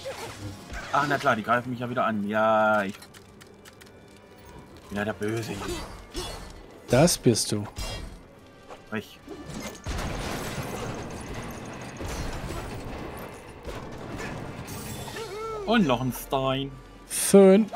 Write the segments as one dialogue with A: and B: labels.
A: Ach, na klar, die greifen mich ja wieder an. Ja, ich... Ja, der Böse.
B: Das bist du.
A: Ich. Und noch ein Stein.
B: Föhn.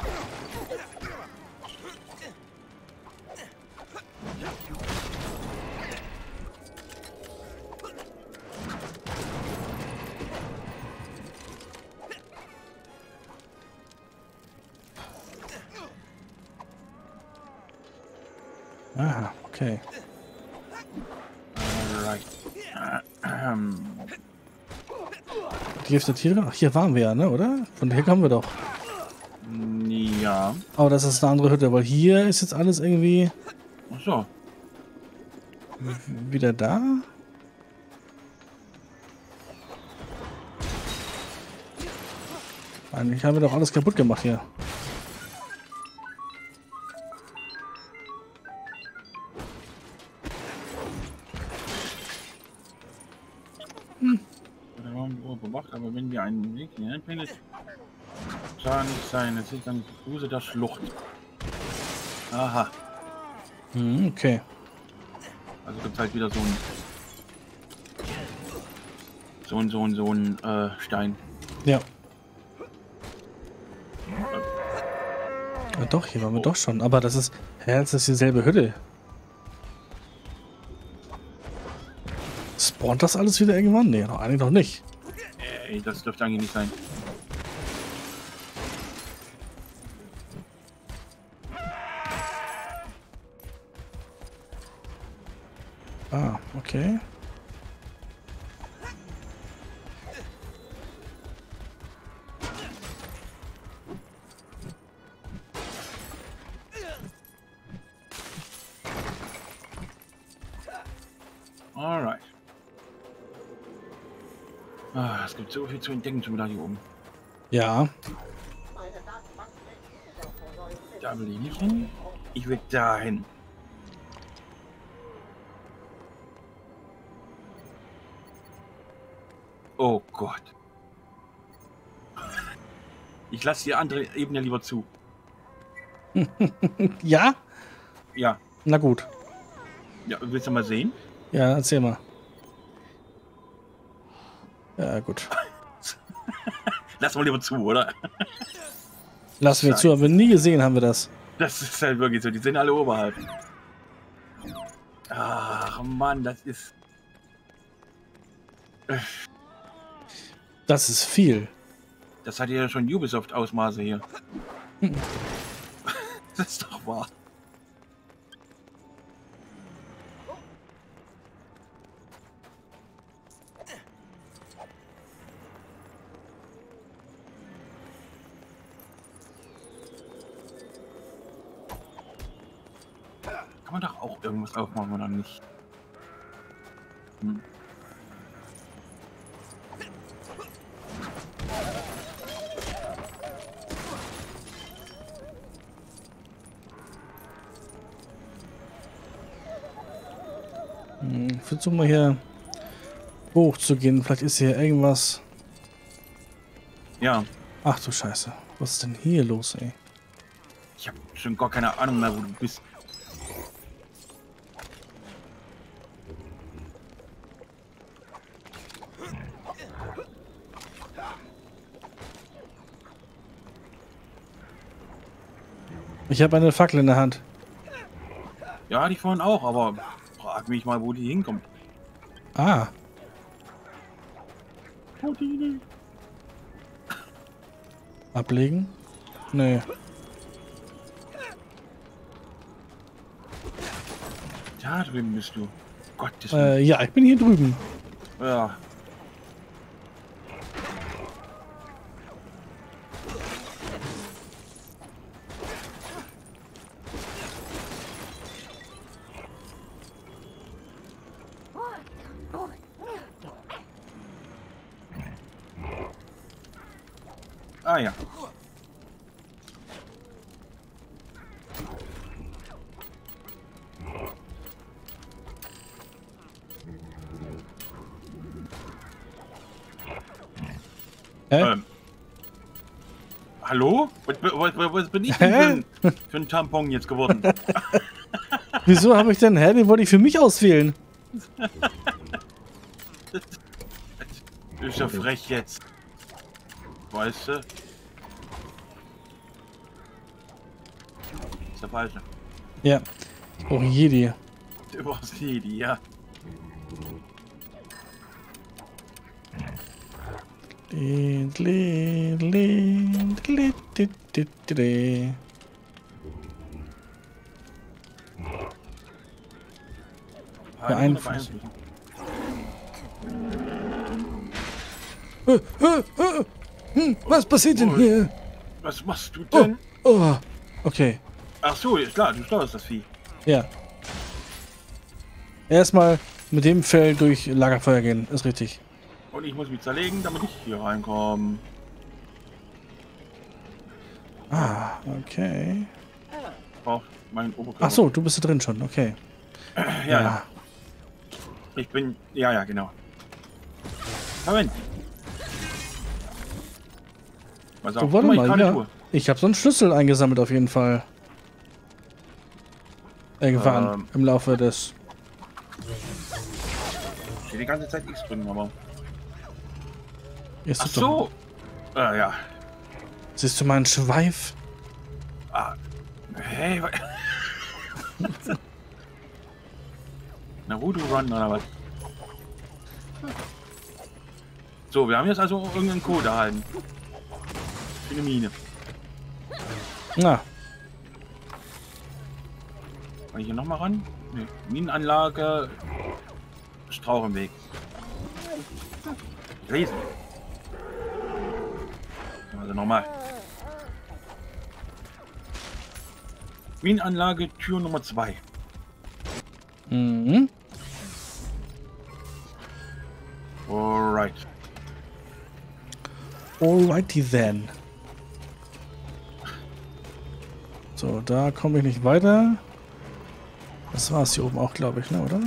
B: Aha, okay.
A: Alright.
B: Die Gift der Tiere? Ach, hier waren wir ja, ne, oder? Von hier kommen wir doch.
A: Ja.
B: Aber das ist eine andere Hütte, weil hier ist jetzt alles irgendwie
A: Ach so.
B: wieder da. Eigentlich haben wir doch alles kaputt gemacht hier.
A: Bewacht, aber wenn wir einen Weg hineinbringen, kann nicht sein. Es ist dann die Fuße der Schlucht. Aha.
B: Hm, okay.
A: Also gibt es halt wieder so ein Stein.
B: Ja. Ja, doch, hier waren wir doch schon. Aber das ist... Hä, das ist dieselbe Hütte. Spawnt das alles wieder irgendwann? Nee, eigentlich noch nicht.
A: Ey, das dürfte eigentlich nicht sein.
B: Ah, okay.
A: Alright. Ah, es gibt so viel zu entdecken schon wieder hier oben.
B: Ja.
A: Da will ich nicht hin. Ich will dahin. Oh Gott. Ich lasse die andere Ebene lieber zu.
B: Ja?
A: Ja.
B: Na gut.
A: Ja, willst du mal sehen?
B: Ja, erzähl mal. Ja, gut.
A: Lass mal lieber zu, oder?
B: Lassen wir zu, haben wir nie gesehen, haben wir das.
A: Das ist halt wirklich so. Die sind alle oberhalb. Ach Mann, das ist...
B: Das ist viel.
A: Das hat ja schon Ubisoft-Ausmaße hier. Das ist doch wahr. Kann man doch auch irgendwas aufmachen oder nicht? Hm.
B: Ich versuche mal hier hoch zu gehen. Vielleicht ist hier irgendwas.
A: Ja,
B: Ach du Scheiße. Was ist denn hier los, ey?
A: ich habe schon gar keine Ahnung mehr, wo du bist.
B: Ich habe eine Fackel in der Hand.
A: Ja, die vorhin auch, aber frag mich mal, wo die hinkommt.
B: Ah. Ablegen? Nee.
A: Da drüben bist du. Gottes
B: Ja, ich bin hier drüben.
A: Ja. Ah ja.
B: Hä?
A: Hallo? Was bin ich denn für ein Tampon jetzt geworden?
B: Wieso habe ich denn? Hä, den wollte ich für mich auswählen.
A: Ist ja frech jetzt. Weißt du? Ist der falsche.
B: Ja. Oh, Jedi.
A: Du brauchst Jedi, ja.
B: Beeinflussen. Was passiert denn hier?
A: Was machst du denn?
B: Oh, okay.
A: Ach so, ist klar, du steuerst das Vieh.
B: Ja. Erstmal mit dem Fell durch Lagerfeuer gehen, ist richtig.
A: Und ich muss mich zerlegen, damit ich hier reinkomme.
B: Ah, okay.
A: Ich brauch meinen Oberkörper.
B: Ach so, du bist da drin schon, okay.
A: Ja. Ich bin... Ja, genau. Moment. Was auch
B: Oh, warte
A: immer ich
B: mal,
A: gerade
B: ja.
A: tue.
B: Ich habe so einen Schlüssel eingesammelt auf jeden Fall. Irgendwann im Laufe des...
A: Ich stehe die ganze Zeit X drücken, aber...
B: Ist
A: Ach
B: das doch-
A: so! Ja.
B: Siehst du meinen Schweif?
A: Ah. Hey, Naruto Run oder was? So, wir haben jetzt also irgendeinen Code erhalten. Für eine Mine.
B: Na,
A: Kann ich hier nochmal ran? Nee. Minenanlage. Strauch im Weg. Lesen. Also nochmal. Minenanlage, Tür Nummer 2.
B: mhm.
A: Alright.
B: Alrighty then. So, da komme ich nicht weiter. Das war es hier oben auch, glaube ich, ne, oder?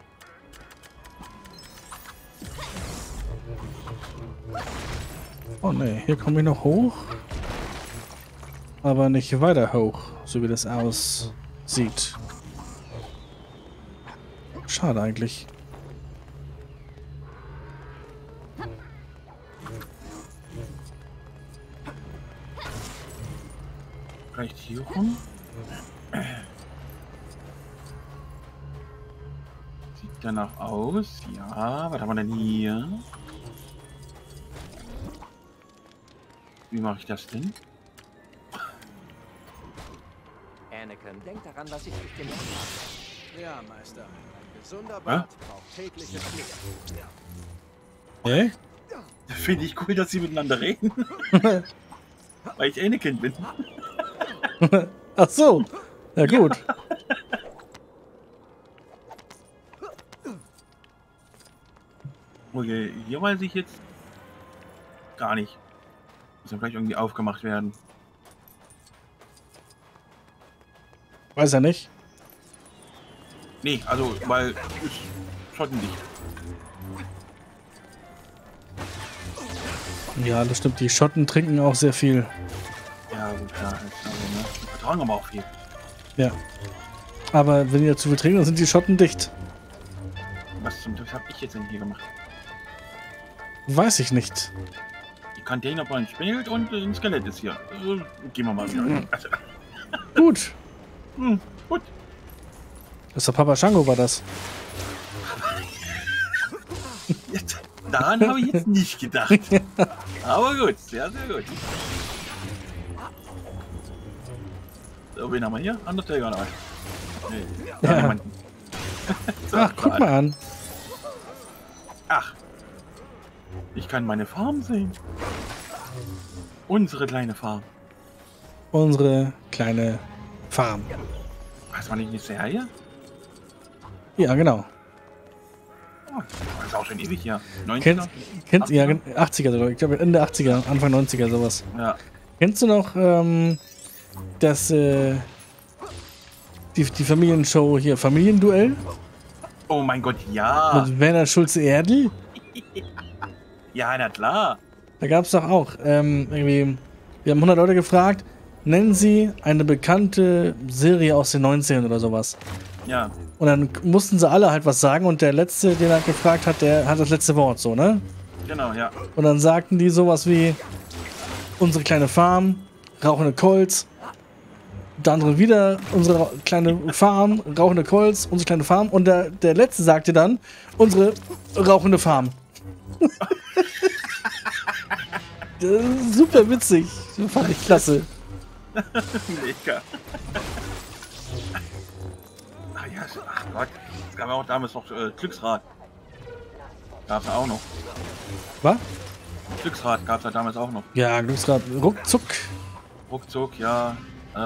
B: Oh ne, hier komme ich noch hoch. Aber nicht weiter hoch, so wie das aussieht. Schade eigentlich.
A: Vielleicht hier rum? Sieht danach aus. Ja, was haben wir denn hier? Wie mache ich das denn?
C: Anakin, denk daran, was ich dich gelernt habe.
D: Ja, Meister. Ein gesunder Bart braucht tägliche Pflege.
B: Hä?
A: Finde ich cool, dass sie miteinander reden. Weil ich Anakin bin.
B: Ach so. Ja, gut.
A: Okay, hier weiß ich jetzt gar nicht. Muss ja vielleicht irgendwie aufgemacht werden.
B: Weiß er nicht.
A: Nee, also, weil ist schottendicht.
B: Ja, das stimmt. Die Schotten trinken auch sehr viel.
A: Ja, gut, klar. Also, ne? Die vertragen aber auch viel.
B: Ja. Aber wenn die dazu viel trinken, dann sind die Schotten dicht.
A: Was zum Teufel habe ich jetzt denn hier gemacht?
B: Weiß ich nicht.
A: Die Containerbahn spielt und ein Skelett ist hier. Gehen wir mal wieder. Also,
B: Gut.
A: gut.
B: Das ist der Papa Shango, war das.
A: Jetzt, daran habe ich jetzt nicht gedacht. Aber gut, sehr, sehr gut. So, wen haben wir hier? Undertaker oder was? Nee,
B: Ja.
A: niemanden. So,
B: Ach, guck mal an.
A: Ach. Ich kann meine Farm sehen. Unsere kleine Farm.
B: Unsere kleine Farm.
A: Was war nicht eine Serie?
B: Ja, genau.
A: Oh, das ist auch schon ewig hier. 90er?
B: Kennst ja, 80er, sogar. Ich glaube Ende 80er, Anfang 90er, sowas.
A: Ja.
B: Kennst du noch das die Familienshow hier, Familienduell?
A: Oh mein Gott, ja.
B: Mit Werner Schulze-Erdl?
A: Ja, na klar.
B: Da gab es doch auch irgendwie Wir haben 100 Leute gefragt, nennen Sie eine bekannte Serie aus den 90ern oder sowas.
A: Ja.
B: Und dann mussten sie alle halt was sagen und der Letzte, den er gefragt hat, der hat das letzte Wort, so, ne?
A: Genau, ja.
B: Und dann sagten die sowas wie unsere kleine Farm, rauchende Colts. Der andere wieder unsere kleine Farm, rauchende Colts, unsere kleine Farm. Und der Letzte sagte dann unsere rauchende Farm. Das ist super witzig. Das fand ich klasse.
A: Mega. Ach ja, ach Gott. Es gab ja auch damals noch Glücksrad. Gab's ja auch noch.
B: Was?
A: Glücksrad gab's ja damals auch noch.
B: Ja, Glücksrad. Ruckzuck.
A: Ruckzuck, ja.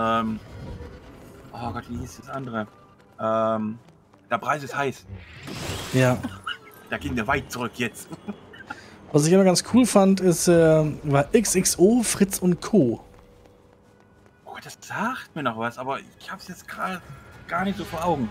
A: Oh Gott, wie hieß das andere? Der Preis ist heiß.
B: Ja.
A: Da ging der weit zurück jetzt.
B: Was ich immer ganz cool fand, ist, war XXO, Fritz und Co.
A: Oh, das sagt mir noch was, aber ich hab's jetzt gerade gar nicht so vor Augen.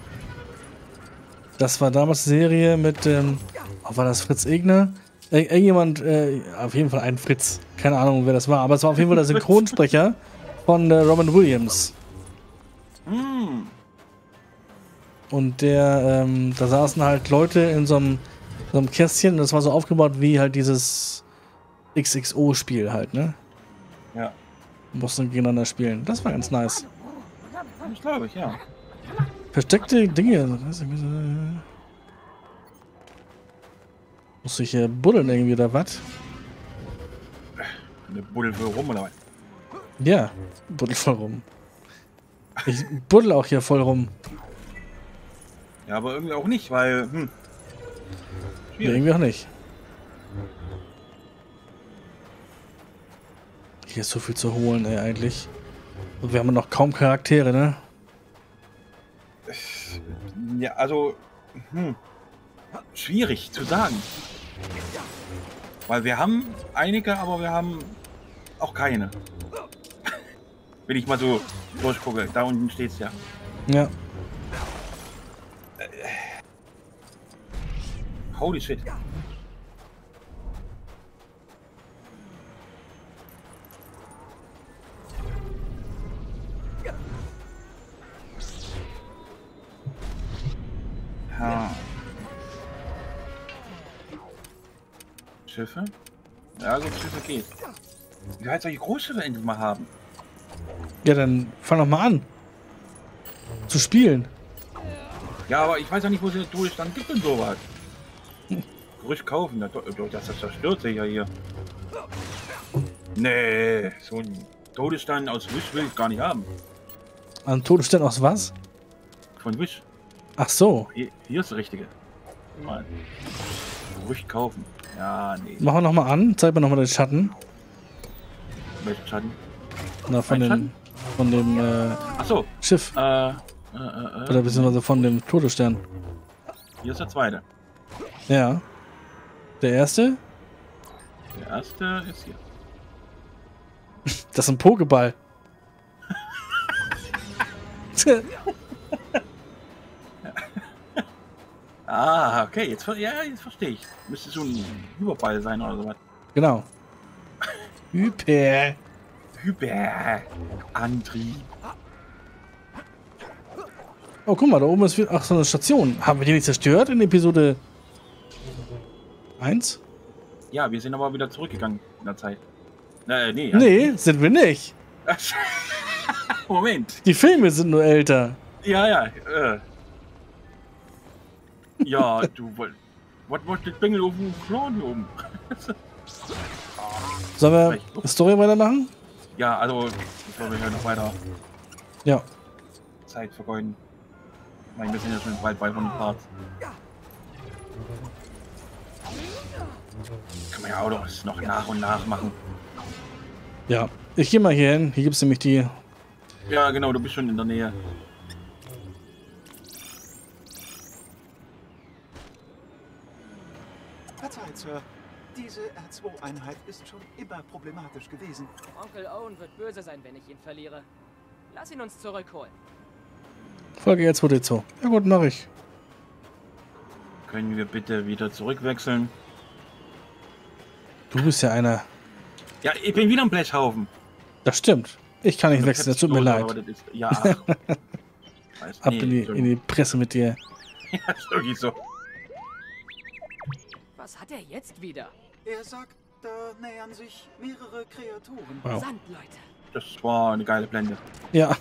B: Das war damals Serie mit, war das Fritz Egner? Irgendjemand, auf jeden Fall ein Fritz. Keine Ahnung, wer das war, aber es war auf jeden Fall der Synchronsprecher von Robin Williams.
A: Mm.
B: Und da saßen halt Leute in so einem Kästchen und das war so aufgebaut wie halt dieses XXO-Spiel halt, ne?
A: Ja.
B: Mussten gegeneinander spielen. Das war ganz nice.
A: Das glaube ich, ja.
B: Versteckte Dinge. Muss ich hier buddeln irgendwie oder was?
A: Eine Buddel für rum oder was?
B: Ja, buddel voll rum. Ich buddel auch hier voll rum.
A: Ja, aber irgendwie auch nicht, weil,
B: Nee,
A: schwierig.
B: irgendwie auch nicht. Hier ist so viel zu holen, ey, eigentlich. Und wir haben noch kaum Charaktere, ne?
A: Ja, also, schwierig zu sagen. Weil wir haben einige, aber wir haben auch keine. Wenn ich mal so durchgucke, da unten steht's ja.
B: Ja.
A: Holy shit. Ja. Schiffe? Ja, so Schiffe geht. Ich will halt solche Großschiffe endlich mal haben.
B: Ja, dann fang doch mal an. Zu spielen.
A: Ja, aber ich weiß ja nicht, wo sie Durchstand gibt und sowas. Ruhig kaufen, das zerstört sich ja hier. Nee, so ein Todesstern aus Wish will ich gar nicht haben.
B: An Todesstern aus was?
A: Von Wish.
B: Ach so.
A: Hier ist der richtige. Mal. Ruhig kaufen. Ja, nee.
B: Machen wir nochmal an. Zeig mir nochmal den Schatten.
A: Welchen Schatten?
B: Na, von
A: Mein
B: dem
A: Ach so.
B: Schiff. Oder beziehungsweise von dem Todesstern.
A: Hier ist der zweite.
B: Ja. Der erste?
A: Der erste ist hier.
B: Das ist ein Pokéball.
A: Ah, okay, jetzt verstehe ich. Müsste so ein Überball sein oder sowas.
B: Genau. Hyper.
A: Hyperantrieb.
B: Oh, guck mal, da oben ist so eine Station. Haben wir die nicht zerstört in Episode 1?
A: Ja, wir sind aber wieder zurückgegangen in der Zeit. Nee.
B: Nee, sind wir nicht.
A: Moment.
B: Die Filme sind nur älter.
A: Ja. Ja, du wolltest. Was wollt das Bengel auf dem Klan hier oben?
B: Sollen wir die Story weitermachen?
A: Ja, also, ich glaube, wir hören noch weiter
B: Ja.
A: Zeit vergeuden. Ich meine, wir sind ja schon bald bei 100 Parts. Kann man ja auch noch nach und nach machen.
B: Ja. Ich gehe mal hier hin. Hier gibt es nämlich die.
A: Ja, genau, du bist schon in der Nähe.
D: Verzeiht, Sir. Diese R2-Einheit ist schon immer problematisch gewesen.
C: Onkel Owen wird böse sein, wenn ich ihn verliere. Lass ihn uns zurückholen.
B: Folge jetzt wurde so. Ja gut, mache ich.
A: Können wir bitte wieder zurückwechseln?
B: Du bist ja einer.
A: Ja, ich bin wieder ein Blechhaufen.
B: Das stimmt. Ich kann nicht wechseln, das tut mir leid.
A: Aber das ist, ja. Weiß,
B: Ab in die Presse mit dir.
A: Ja, ist wirklich so.
C: Was hat er jetzt wieder?
D: Er sagt, da nähern sich mehrere Kreaturen.
B: Wow.
C: Sandleute.
A: Das war eine geile Blende.
B: Ja.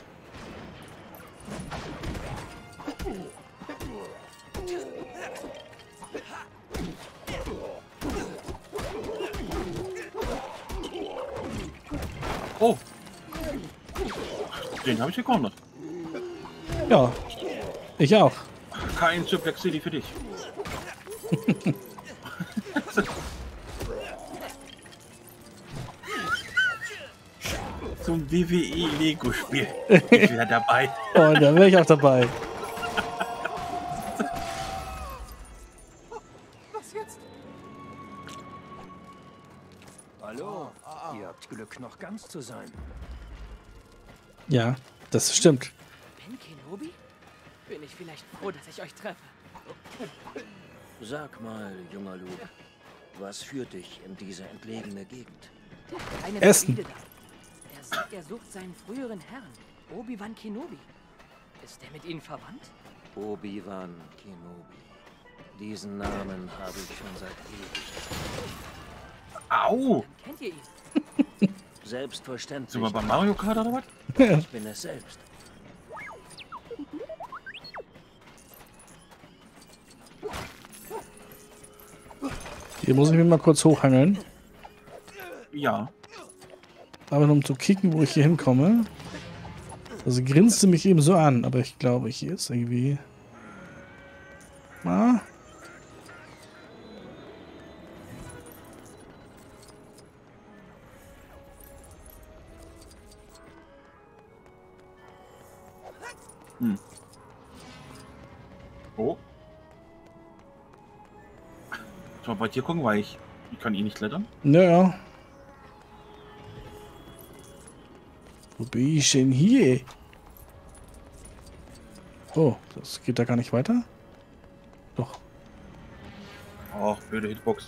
A: Oh. Den habe ich gekonnt.
B: Ja. Ich auch.
A: Kein Suplex City für dich. Zum WWE Lego Spiel. Ich bin wieder dabei.
B: Oh, da wäre ich auch dabei.
D: Was jetzt?
E: Hallo, ihr habt Glück, noch ganz zu sein.
B: Ja, das stimmt.
C: Ben Kenobi? Bin ich vielleicht froh, dass ich euch treffe.
E: Sag mal, junger Luke, was führt dich in diese entlegene Gegend?
C: Eine
B: Essen.
C: Druide da. Er sagt, er sucht seinen früheren Herrn, Obi-Wan Kenobi. Ist er mit ihnen verwandt?
E: Obi-Wan Kenobi. Diesen Namen habe ich schon seit ewig.
A: Au!
C: Kennt ihr ihn?
E: Selbstverständlich.
A: Sind wir bei Mario Kart oder was?
E: Ich bin es selbst.
B: Hier muss ich mich mal kurz hochhangeln.
A: Ja.
B: Aber nur um zu kicken, wo ich hier hinkomme. Also grinste mich eben so an, aber ich glaube, hier ist irgendwie... Ah.
A: Oh. Soll mal bei dir gucken, weil ich kann eh nicht klettern.
B: Naja. Wo bin ich denn hier? Oh, das geht da gar nicht weiter? Doch.
A: Oh, blöde Hitbox.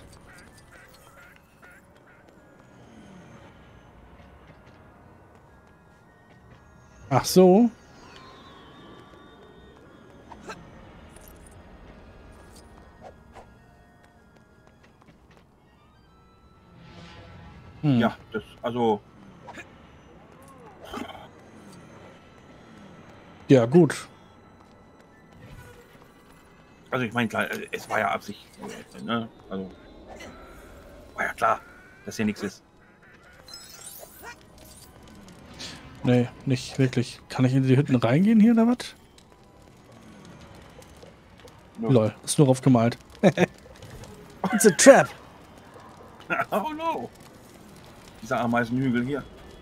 B: Ach so. Hm.
A: Ja, das, also,
B: Ja, gut.
A: also ich meine, klar, es war ja Absicht, ne? Also, war ja klar, dass hier nichts ist.
B: Nee, nicht wirklich. Kann ich in die Hütten reingehen hier oder was?
A: Ja.
B: Lol, ist nur aufgemalt. It's a trap.
A: Oh no! Dieser Ameisenhügel hier.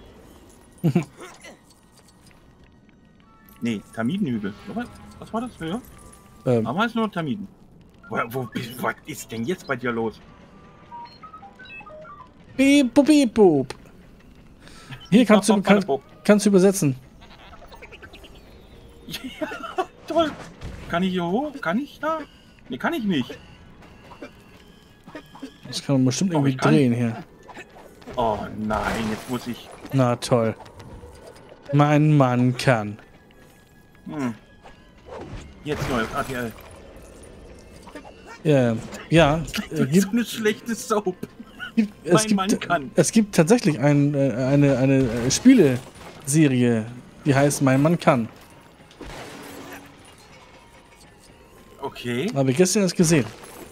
A: Nee, Termitenhügel. Was war das? Ja? Ameisen oder Termiten? Was ist denn jetzt bei dir los?
B: Beep, boop, beep, boop. Hier kannst du, kannst du übersetzen.
A: Ja, toll. Kann ich hier hoch? Kann ich da? Nee, kann ich nicht.
B: Das kann man bestimmt
A: Oh,
B: irgendwie
A: ich kann.
B: drehen hier.
A: Oh nein, jetzt muss ich...
B: Na toll. Mein Mann kann.
A: Jetzt neues RTL.
B: Ja,
A: So
B: gibt,
A: eine schlechte Soap.
B: es,
A: Mein Mann
B: gibt,
A: kann.
B: es gibt tatsächlich eine Spieleserie, die heißt Mein Mann kann.
A: Okay.
B: Habe ich gestern erst gesehen.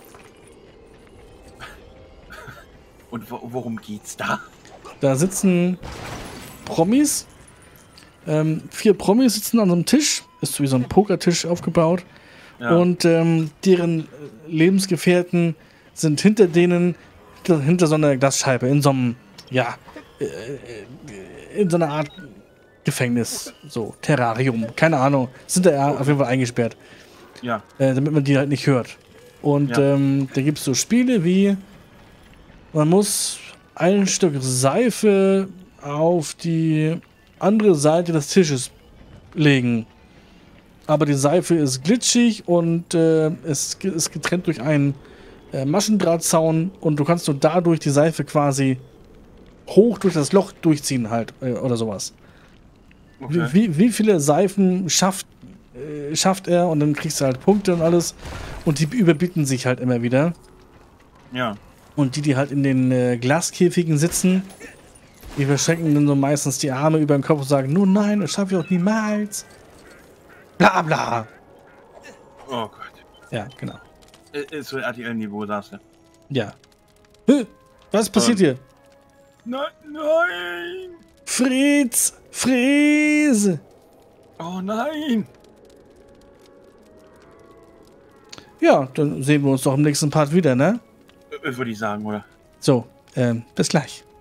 A: Und worum geht's da?
B: Da sitzen Promis. 4 Promis sitzen an so einem Tisch. Ist wie so ein Pokertisch aufgebaut.
A: Ja.
B: Und deren Lebensgefährten sind hinter denen, hinter so einer Glasscheibe, in so einem, ja, in so einer Art Gefängnis, so Terrarium, keine Ahnung, sind da auf jeden Fall eingesperrt,
A: Ja.
B: damit man die halt nicht hört. Und
A: Ja.
B: da gibt es so Spiele wie, man muss ein Stück Seife auf die andere Seite des Tisches legen. Aber die Seife ist glitschig und es ist getrennt durch einen Maschendrahtzaun und du kannst nur dadurch die Seife quasi hoch durch das Loch durchziehen halt oder sowas.
A: Okay.
B: Wie viele Seifen schafft er und dann kriegst du halt Punkte und alles und die überbieten sich halt immer wieder.
A: Ja.
B: Und die halt in den Glaskäfigen sitzen, die verschränken dann so meistens die Arme über den Kopf und sagen, nur nein, das schaffe ich auch niemals. Bla bla.
A: Oh Gott.
B: Ja, genau.
A: Ist so RTL-Niveau, sagst du.
B: Ja. Was passiert hier?
A: Nein, nein!
B: Fritz! Fräse!
A: Oh nein!
B: Ja, dann sehen wir uns doch im nächsten Part wieder, ne?
A: Würde ich sagen, oder?
B: So, bis gleich.